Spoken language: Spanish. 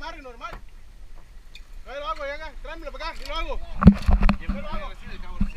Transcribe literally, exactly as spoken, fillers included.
amarre normal. Yo lo hago, ya acá, tráemelo para acá, yo lo hago. Yo lo hago.